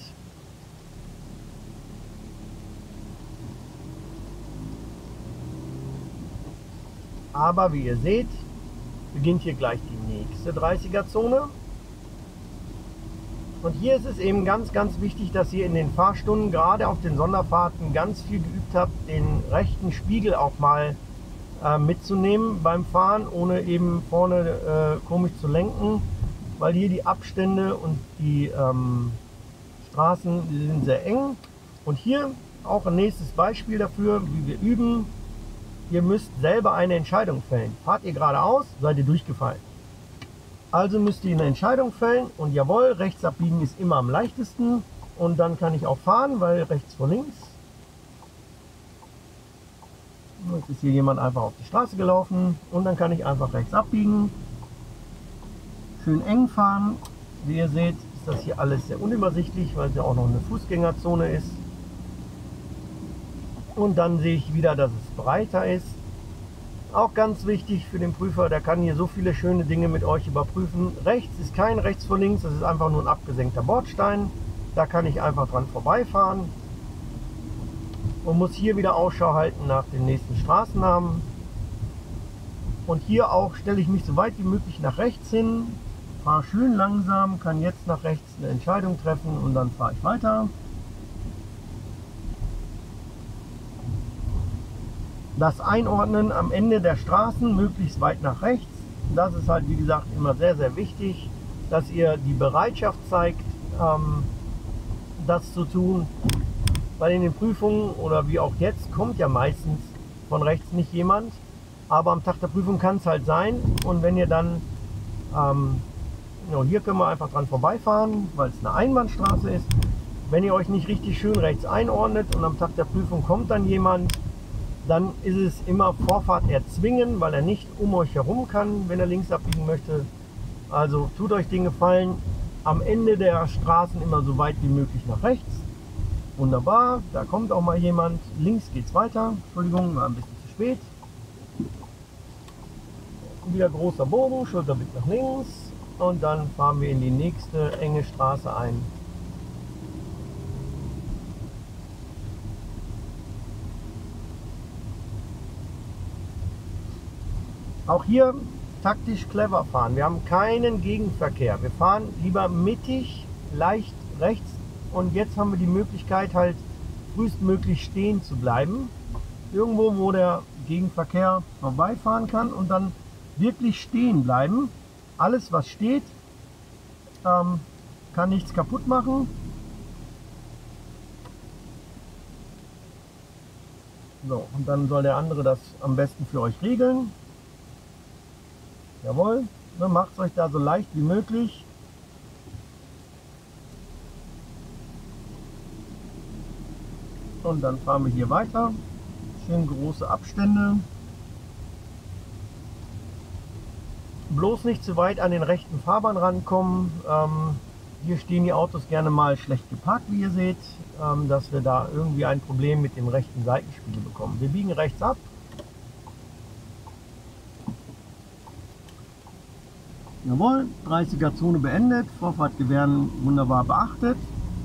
Speaker 1: Aber wie ihr seht, beginnt hier gleich die nächste 30er-Zone. Und hier ist es eben ganz, ganz wichtig, dass ihr in den Fahrstunden, gerade auf den Sonderfahrten, ganz viel geübt habt, den rechten Spiegel auch mal mitzunehmen beim Fahren, ohne eben vorne komisch zu lenken, weil hier die Abstände und die Straßen, die sind sehr eng. Und hier auch ein nächstes Beispiel dafür, wie wir üben. Ihr müsst selber eine Entscheidung fällen. Fahrt ihr geradeaus, seid ihr durchgefallen. Also müsst ihr eine Entscheidung fällen und jawohl, rechts abbiegen ist immer am leichtesten. Und dann kann ich auch fahren, weil rechts vor links. Jetzt ist hier jemand einfach auf die Straße gelaufen und dann kann ich einfach rechts abbiegen. Schön eng fahren. Wie ihr seht, ist das hier alles sehr unübersichtlich, weil es ja auch noch eine Fußgängerzone ist. Und dann sehe ich wieder, dass es breiter ist. Auch ganz wichtig für den Prüfer, der kann hier so viele schöne Dinge mit euch überprüfen. Rechts ist kein rechts vor links, das ist einfach nur ein abgesenkter Bordstein. Da kann ich einfach dran vorbeifahren. Und muss hier wieder Ausschau halten nach den nächsten Straßennamen. Und hier auch stelle ich mich so weit wie möglich nach rechts hin. Fahre schön langsam, kann jetzt nach rechts eine Entscheidung treffen und dann fahre ich weiter. Das Einordnen am Ende der Straßen, möglichst weit nach rechts, das ist halt, wie gesagt, immer sehr, sehr wichtig, dass ihr die Bereitschaft zeigt, das zu tun. Weil in den Prüfungen oder wie auch jetzt kommt ja meistens von rechts nicht jemand. Aber am Tag der Prüfung kann es halt sein. Und wenn ihr dann, hier können wir einfach dran vorbeifahren, weil es eine Einbahnstraße ist. Wenn ihr euch nicht richtig schön rechts einordnet und am Tag der Prüfung kommt dann jemand, dann ist es immer Vorfahrt erzwingen, weil er nicht um euch herum kann, wenn er links abbiegen möchte. Also tut euch den Gefallen, am Ende der Straßen immer so weit wie möglich nach rechts. Wunderbar, da kommt auch mal jemand. Links geht's weiter. Entschuldigung, war ein bisschen zu spät. Wieder großer Bogen, Schulterblick nach links. Und dann fahren wir in die nächste enge Straße ein. Auch hier taktisch clever fahren. Wir haben keinen Gegenverkehr. Wir fahren lieber mittig, leicht rechts. Und jetzt haben wir die Möglichkeit, halt frühestmöglich stehen zu bleiben. Irgendwo, wo der Gegenverkehr vorbeifahren kann und dann wirklich stehen bleiben. Alles, was steht, kann nichts kaputt machen. So, und dann soll der andere das am besten für euch regeln. Jawohl, macht es euch da so leicht wie möglich. Und dann fahren wir hier weiter. Schön große Abstände. Bloß nicht zu weit an den rechten Fahrbahn rankommen. Hier stehen die Autos gerne mal schlecht geparkt, wie ihr seht, dass wir da irgendwie ein Problem mit dem rechten Seitenspiegel bekommen. Wir biegen rechts ab. Jawohl, 30er Zone beendet, Vorfahrtgewähren wunderbar beachtet.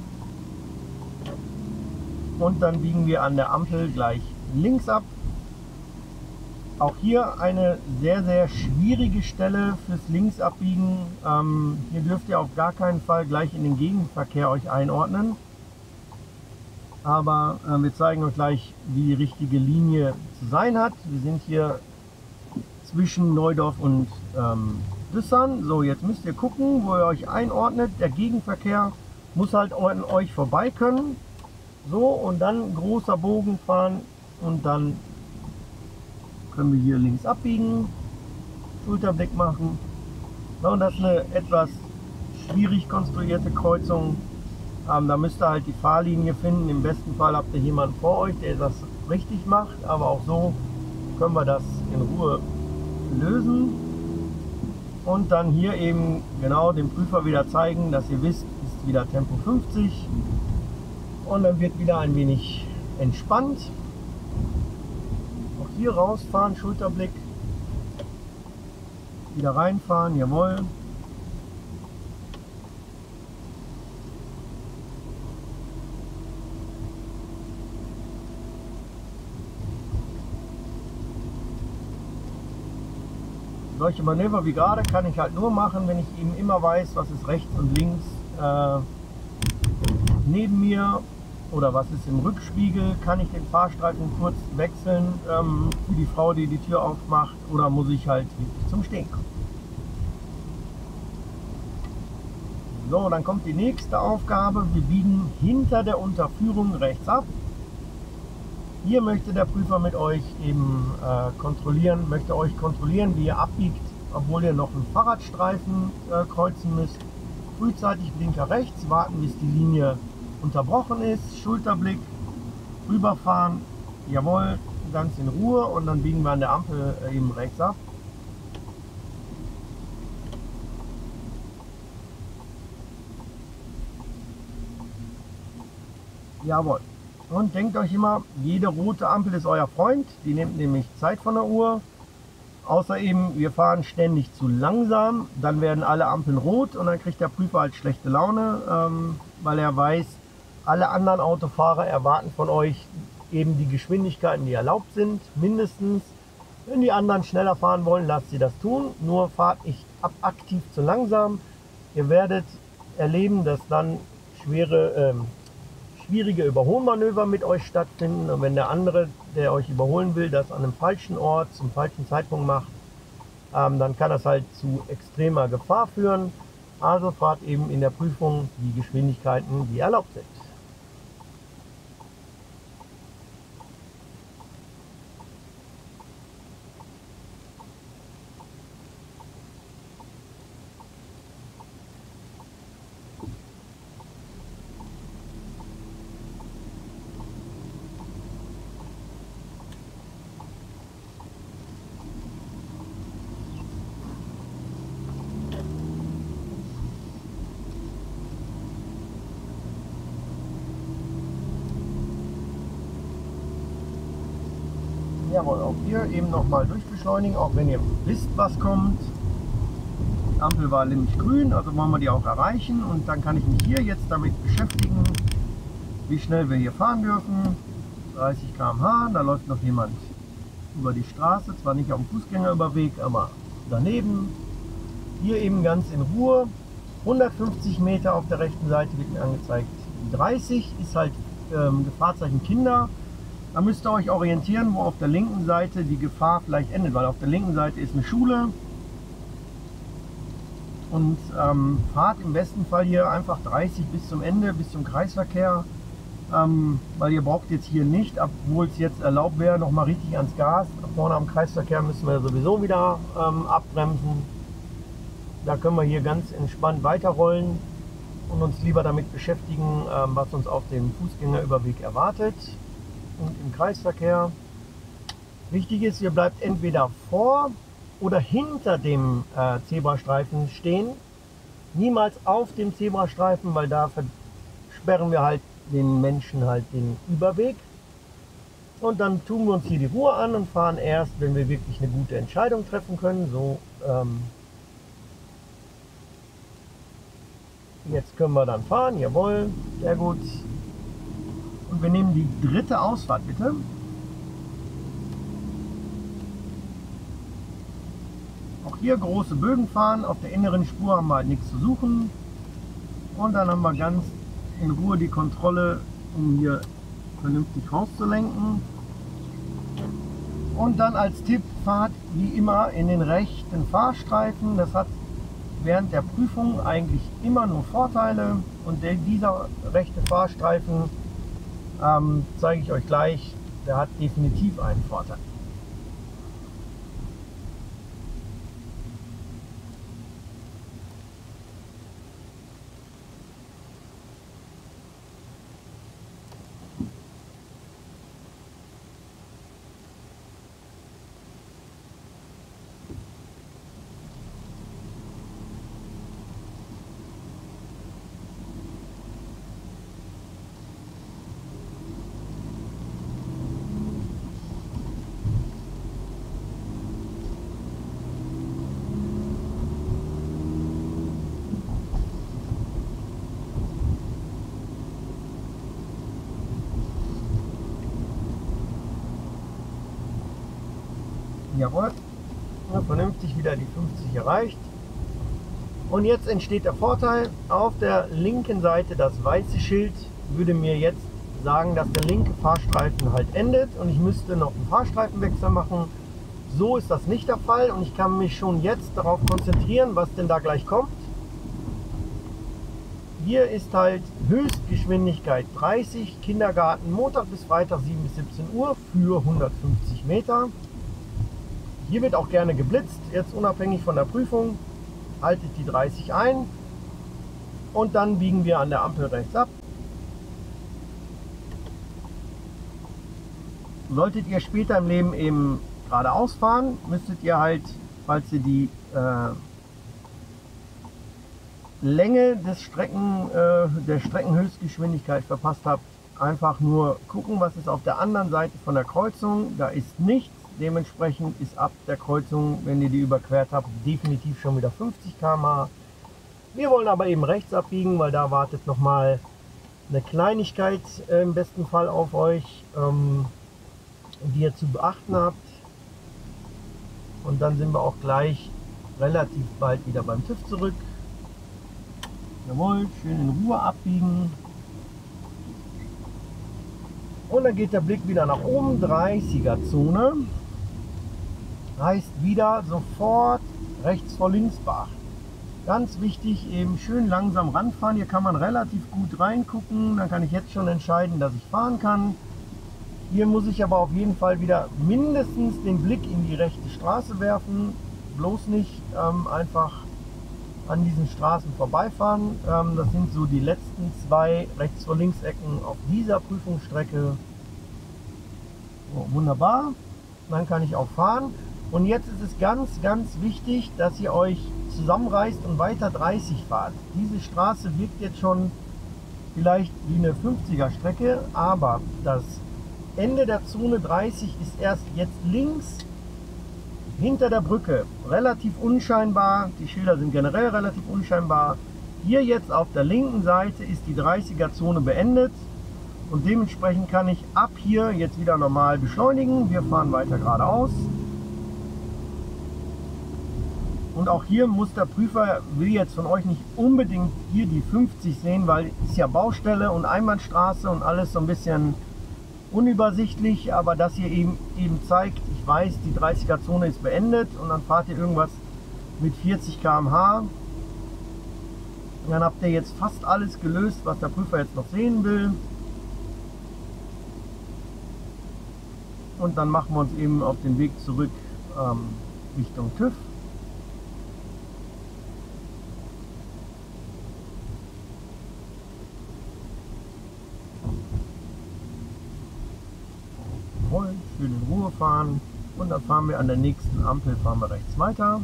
Speaker 1: Und dann biegen wir an der Ampel gleich links ab. Auch hier eine sehr, sehr schwierige Stelle fürs Linksabbiegen. Hier dürft ihr auf gar keinen Fall gleich in den Gegenverkehr euch einordnen. Aber wir zeigen euch gleich, wie die richtige Linie zu sein hat. Wir sind hier zwischen Neudorf und Düssern. So, jetzt müsst ihr gucken, wo ihr euch einordnet. Der Gegenverkehr muss halt an euch vorbei können. So, und dann großer Bogen fahren und dann können wir hier links abbiegen, Schulterblick machen. Ja, und das ist eine etwas schwierig konstruierte Kreuzung. Da müsst ihr halt die Fahrlinie finden. Im besten Fall habt ihr jemanden vor euch, der das richtig macht, aber auch so können wir das in Ruhe lösen. Und dann hier eben genau dem Prüfer wieder zeigen, dass ihr wisst, ist wieder Tempo 50. Und dann wird wieder ein wenig entspannt. Auch hier rausfahren, Schulterblick. Wieder reinfahren, jawohl. Solche Manöver wie gerade kann ich halt nur machen, wenn ich eben immer weiß, was ist rechts und links neben mir oder was ist im Rückspiegel. Kann ich den Fahrstreifen kurz wechseln für die Frau, die die Tür aufmacht, oder muss ich halt wirklich zum Stehen kommen. So, dann kommt die nächste Aufgabe. Wir biegen hinter der Unterführung rechts ab. Hier möchte der Prüfer mit euch eben möchte euch kontrollieren, wie ihr abbiegt, obwohl ihr noch einen Fahrradstreifen kreuzen müsst. Frühzeitig Blinker rechts, warten bis die Linie unterbrochen ist, Schulterblick, rüberfahren, jawohl, ganz in Ruhe, und dann biegen wir an der Ampel eben rechts ab. Jawohl. Und denkt euch immer, jede rote Ampel ist euer Freund, die nimmt nämlich Zeit von der Uhr. Außer eben, wir fahren ständig zu langsam, dann werden alle Ampeln rot und dann kriegt der Prüfer halt schlechte Laune, weil er weiß, alle anderen Autofahrer erwarten von euch eben die Geschwindigkeiten, die erlaubt sind, mindestens. Wenn die anderen schneller fahren wollen, lasst sie das tun, nur fahrt nicht aktiv zu langsam. Ihr werdet erleben, dass dann schwierige Überholmanöver mit euch stattfinden, und wenn der andere, der euch überholen will, das an einem falschen Ort zum falschen Zeitpunkt macht, dann kann das halt zu extremer Gefahr führen. Also fahrt eben in der Prüfung die Geschwindigkeiten, die erlaubt sind. Jawohl, auch hier eben nochmal durchbeschleunigen, auch wenn ihr wisst, was kommt. Die Ampel war nämlich grün, also wollen wir die auch erreichen. Und dann kann ich mich hier jetzt damit beschäftigen, wie schnell wir hier fahren dürfen. 30 km/h, da läuft noch jemand über die Straße, zwar nicht auf dem Fußgängerüberweg, aber daneben. Hier eben ganz in Ruhe. 150 Meter auf der rechten Seite wird mir angezeigt. 30 ist halt Gefahrzeichen Kinder. Da müsst ihr euch orientieren, wo auf der linken Seite die Gefahr vielleicht endet, weil auf der linken Seite ist eine Schule. Und fahrt im besten Fall hier einfach 30 bis zum Ende, bis zum Kreisverkehr. Weil ihr braucht jetzt hier nicht, obwohl es jetzt erlaubt wäre, noch mal richtig ans Gas. Vorne am Kreisverkehr müssen wir sowieso wieder abbremsen. Da können wir hier ganz entspannt weiterrollen und uns lieber damit beschäftigen, was uns auf dem Fußgängerüberweg erwartet. Und im Kreisverkehr. Wichtig ist, ihr bleibt entweder vor oder hinter dem Zebrastreifen stehen. Niemals auf dem Zebrastreifen, weil da versperren wir halt den Menschen halt den Überweg. Und dann tun wir uns hier die Ruhe an und fahren erst, wenn wir wirklich eine gute Entscheidung treffen können. So, jetzt können wir dann fahren, jawohl, sehr gut. Und wir nehmen die dritte Ausfahrt, bitte. Auch hier große Bögen fahren. Auf der inneren Spur haben wir halt nichts zu suchen. Und dann haben wir ganz in Ruhe die Kontrolle, um hier vernünftig rauszulenken. Und dann als Tipp, fahrt wie immer in den rechten Fahrstreifen. Das hat während der Prüfung eigentlich immer nur Vorteile. Und dieser rechte Fahrstreifen zeige ich euch gleich, der hat definitiv einen Vorteil. Jawohl, ja, vernünftig wieder die 50 erreicht. Und jetzt entsteht der Vorteil, auf der linken Seite das weiße Schild würde mir jetzt sagen, dass der linke Fahrstreifen halt endet und ich müsste noch einen Fahrstreifenwechsel machen. So ist das nicht der Fall und ich kann mich schon jetzt darauf konzentrieren, was denn da gleich kommt. Hier ist halt Höchstgeschwindigkeit 30, Kindergarten Montag bis Freitag 7 bis 17 Uhr für 150 Meter. Hier wird auch gerne geblitzt, jetzt unabhängig von der Prüfung. Haltet die 30 ein und dann biegen wir an der Ampel rechts ab. Solltet ihr später im Leben eben geradeaus fahren, müsstet ihr halt, falls ihr die Länge des der Streckenhöchstgeschwindigkeit verpasst habt, einfach nur gucken, was ist auf der anderen Seite von der Kreuzung. Da ist nichts. Dementsprechend ist ab der Kreuzung, wenn ihr die überquert habt, definitiv schon wieder 50 km/h. Wir wollen aber eben rechts abbiegen, weil da wartet nochmal eine Kleinigkeit im besten Fall auf euch, die ihr zu beachten habt. Und dann sind wir auch gleich relativ bald wieder beim TÜV zurück. Jawohl, schön in Ruhe abbiegen. Und dann geht der Blick wieder nach oben, 30er Zone. heißt wieder sofort rechts vor links beachten. Ganz wichtig, eben schön langsam ranfahren. Hier kann man relativ gut reingucken. Dann kann ich jetzt schon entscheiden, dass ich fahren kann. Hier muss ich aber auf jeden Fall wieder mindestens den Blick in die rechte Straße werfen. Bloß nicht einfach an diesen Straßen vorbeifahren. Das sind so die letzten zwei rechts vor links Ecken auf dieser Prüfungsstrecke. So, wunderbar. Dann kann ich auch fahren. Und jetzt ist es ganz, ganz wichtig, dass ihr euch zusammenreißt und weiter 30 fahrt. Diese Straße wirkt jetzt schon vielleicht wie eine 50er Strecke, aber das Ende der Zone 30 ist erst jetzt links hinter der Brücke. Relativ unscheinbar, die Schilder sind generell relativ unscheinbar. Hier jetzt auf der linken Seite ist die 30er Zone beendet und dementsprechend kann ich ab hier jetzt wieder normal beschleunigen. Wir fahren weiter geradeaus. Und auch hier muss der Prüfer, will jetzt von euch nicht unbedingt hier die 50 sehen, weil es ist ja Baustelle und Einbahnstraße und alles so ein bisschen unübersichtlich, aber dass ihr eben zeigt, ich weiß, die 30er Zone ist beendet und dann fahrt ihr irgendwas mit 40 km/h. Und dann habt ihr jetzt fast alles gelöst, was der Prüfer jetzt noch sehen will. Und dann machen wir uns eben auf den Weg zurück Richtung TÜV. Schön in Ruhe fahren und dann fahren wir an der nächsten Ampel, fahren wir rechts weiter.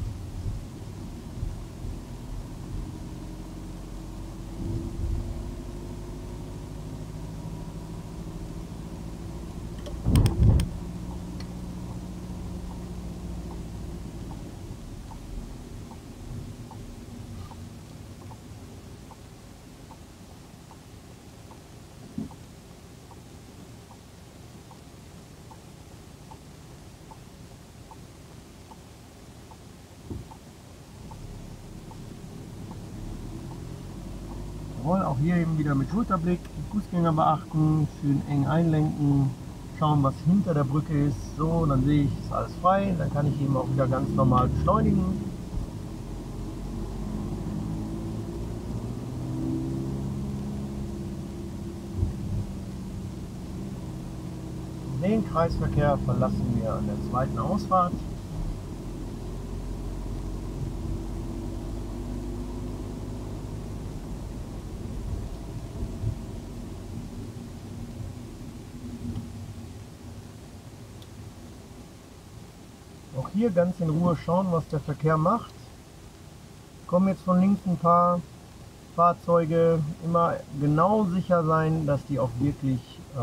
Speaker 1: Auch hier eben wieder mit Schulterblick, die Fußgänger beachten, schön eng einlenken, schauen, was hinter der Brücke ist. So, dann sehe ich, ist alles frei, dann kann ich eben auch wieder ganz normal beschleunigen. Den Kreisverkehr verlassen wir an der zweiten Ausfahrt. Auch hier ganz in Ruhe schauen, was der Verkehr macht. Kommen jetzt von links ein paar Fahrzeuge, immer genau sicher sein, dass die auch wirklich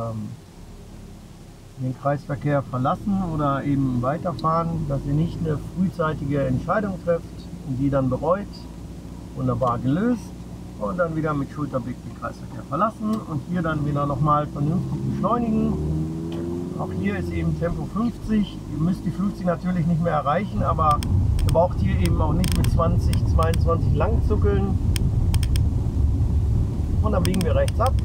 Speaker 1: den Kreisverkehr verlassen oder eben weiterfahren, dass ihr nicht eine frühzeitige Entscheidung trefft und die dann bereut. Wunderbar gelöst und dann wieder mit Schulterblick den Kreisverkehr verlassen und hier dann wieder nochmal vernünftig beschleunigen. Auch hier ist eben Tempo 50. Ihr müsst die 50 natürlich nicht mehr erreichen, aber ihr braucht hier eben auch nicht mit 20, 22 lang zuckeln. Und dann biegen wir rechts ab.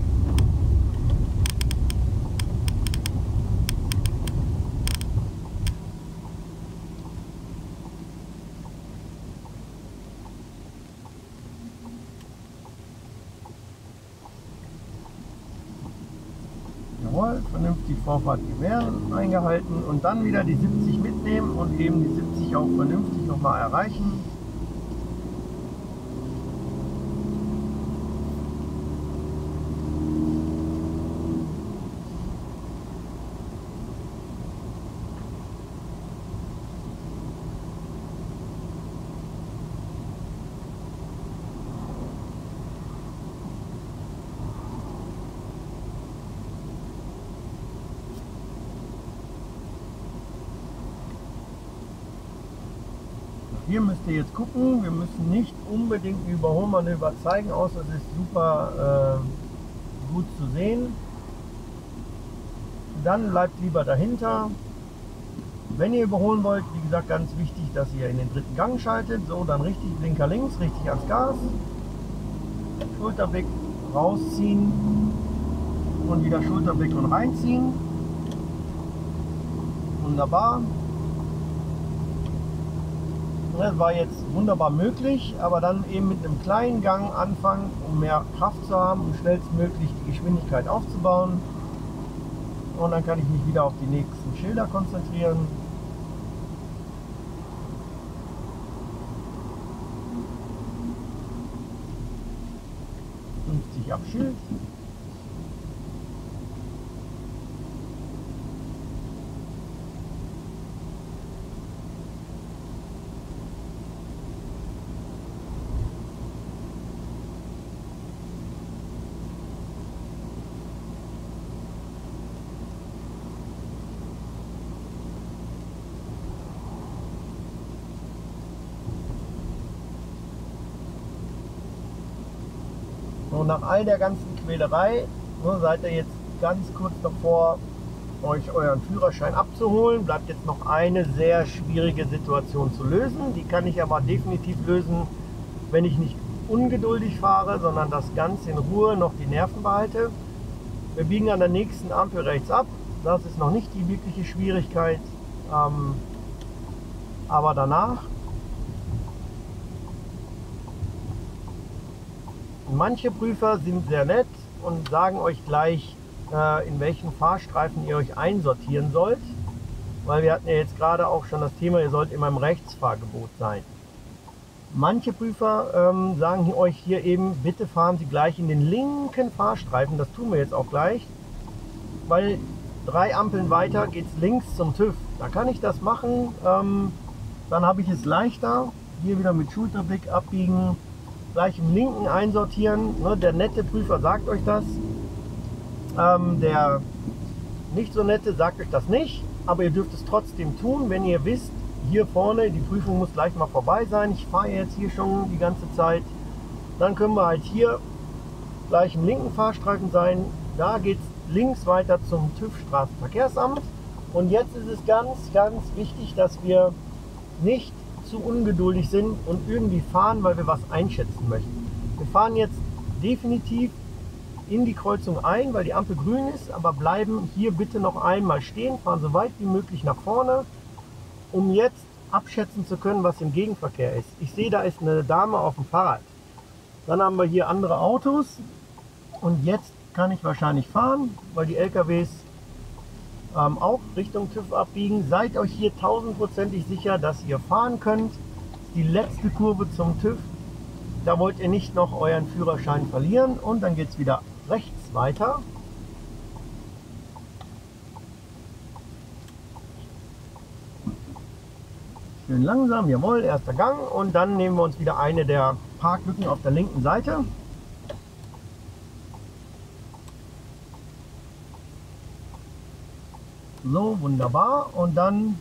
Speaker 1: Jawohl, vernünftig Vorfahrt gewähren, eingehalten und dann wieder die 70 mitnehmen und eben die 70 auch vernünftig nochmal erreichen. Hier müsst ihr jetzt gucken, wir müssen nicht unbedingt ein Überholmanöver zeigen, außer es ist super gut zu sehen. Dann bleibt lieber dahinter. Wenn ihr überholen wollt, wie gesagt, ganz wichtig, dass ihr in den dritten Gang schaltet. So, dann richtig Blinker links, richtig ans Gas. Schulterblick rausziehen und wieder Schulterblick und reinziehen. Wunderbar. Das war jetzt wunderbar möglich, aber dann eben mit einem kleinen Gang anfangen, um mehr Kraft zu haben, um schnellstmöglich die Geschwindigkeit aufzubauen. Und dann kann ich mich wieder auf die nächsten Schilder konzentrieren. 50 ab Schild. Und nach all der ganzen Quälerei seid ihr jetzt ganz kurz davor, euch euren Führerschein abzuholen. Bleibt jetzt noch eine sehr schwierige Situation zu lösen. Die kann ich aber definitiv lösen, wenn ich nicht ungeduldig fahre, sondern das Ganze in Ruhe noch die Nerven behalte. Wir biegen an der nächsten Ampel rechts ab. Das ist noch nicht die wirkliche Schwierigkeit, aber danach. Manche Prüfer sind sehr nett und sagen euch gleich, in welchen Fahrstreifen ihr euch einsortieren sollt, weil wir hatten ja jetzt gerade auch schon das Thema, ihr sollt immer im Rechtsfahrgebot sein. Manche Prüfer sagen euch hier eben, bitte fahren Sie gleich in den linken Fahrstreifen, das tun wir jetzt auch gleich, weil 3 Ampeln weiter geht es links zum TÜV. Da kann ich das machen, dann habe ich es leichter, hier wieder mit Schulterblick abbiegen, gleich im linken einsortieren. Der nette Prüfer sagt euch das. Der nicht so nette sagt euch das nicht, aber ihr dürft es trotzdem tun, wenn ihr wisst, hier vorne, die Prüfung muss gleich mal vorbei sein. Ich fahre jetzt hier schon die ganze Zeit. Dann können wir halt hier gleich im linken Fahrstreifen sein. Da geht es links weiter zum TÜV Straßenverkehrsamt. Und jetzt ist es ganz, ganz wichtig, dass wir nicht zu ungeduldig sind und irgendwie fahren, weil wir was einschätzen möchten. Wir fahren jetzt definitiv in die Kreuzung ein, weil die Ampel grün ist, aber bleiben hier bitte noch einmal stehen, fahren so weit wie möglich nach vorne, um jetzt abschätzen zu können, was im Gegenverkehr ist. Ich sehe, da ist eine Dame auf dem Fahrrad. Dann haben wir hier andere Autos und jetzt kann ich wahrscheinlich fahren, weil die LKWs auch Richtung TÜV abbiegen. Seid euch hier 1000%ig sicher, dass ihr fahren könnt. Die letzte Kurve zum TÜV, da wollt ihr nicht noch euren Führerschein verlieren und dann geht es wieder rechts weiter. Schön langsam, jawohl, erster Gang und dann nehmen wir uns wieder eine der Parklücken auf der linken Seite. So, wunderbar. Und dann,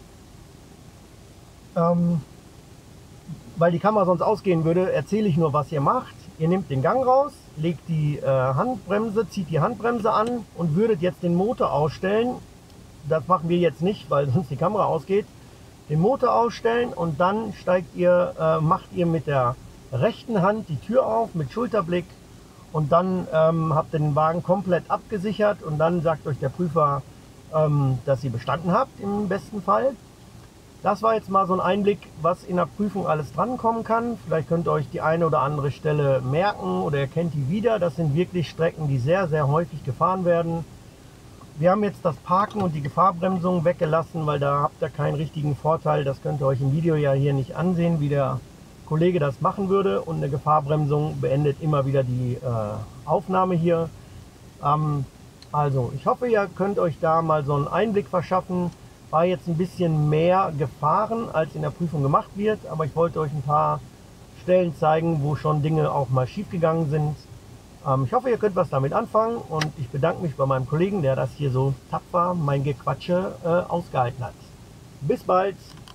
Speaker 1: weil die Kamera sonst ausgehen würde, erzähle ich nur, was ihr macht. Ihr nehmt den Gang raus, legt die Handbremse, zieht die Handbremse an und würdet jetzt den Motor ausstellen. Das machen wir jetzt nicht, weil sonst die Kamera ausgeht. Den Motor ausstellen und dann macht ihr mit der rechten Hand die Tür auf mit Schulterblick und dann habt ihr den Wagen komplett abgesichert und dann sagt euch der Prüfer, dass ihr bestanden habt im besten Fall. Das war jetzt mal so ein Einblick, was in der Prüfung alles drankommen kann. Vielleicht könnt ihr euch die eine oder andere Stelle merken oder ihr kennt die wieder. Das sind wirklich Strecken, die sehr, sehr häufig gefahren werden. Wir haben jetzt das Parken und die Gefahrbremsung weggelassen, weil da habt ihr keinen richtigen Vorteil. Das könnt ihr euch im Video ja hier nicht ansehen, wie der Kollege das machen würde. Und eine Gefahrbremsung beendet immer wieder die Aufnahme hier. Also, ich hoffe, ihr könnt euch da mal so einen Einblick verschaffen. War jetzt ein bisschen mehr gefahren, als in der Prüfung gemacht wird, aber ich wollte euch ein paar Stellen zeigen, wo schon Dinge auch mal schief gegangen sind. Ich hoffe, ihr könnt was damit anfangen und ich bedanke mich bei meinem Kollegen, der das hier so tapfer, mein Gequatsche, ausgehalten hat. Bis bald!